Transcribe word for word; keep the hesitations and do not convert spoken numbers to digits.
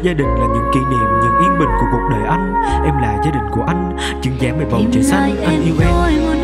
Gia đình là những kỷ niệm, những yên bình của cuộc đời anh. Em là gia đình của anh, chứng dáng về bầu trời xanh, anh yêu em.